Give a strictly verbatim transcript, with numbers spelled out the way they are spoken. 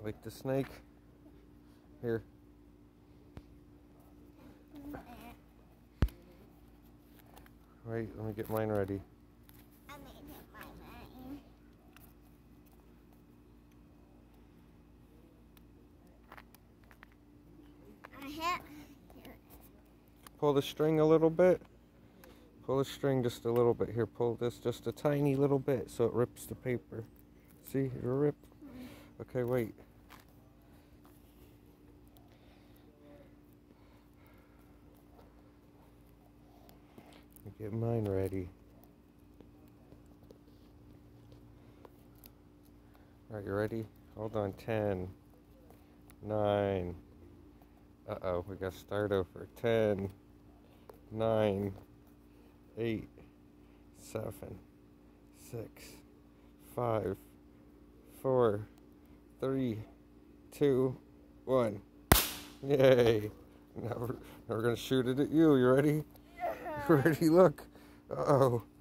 Like the snake? Here. Wait, let me get mine ready. I made it mine ready. I hit. Pull the string a little bit. Pull the string just a little bit. Here, pull this just a tiny little bit so it rips the paper. See, it'll rip. Okay, wait. Let me get mine ready. Alright, you ready? Hold on. ten, nine. Uh-oh, we gotta start over. ten, nine, eight, seven, six, five, four, three, two, one. Yay! Now we're, now we're gonna shoot it at you. You ready? You ready? Look. Uh-oh.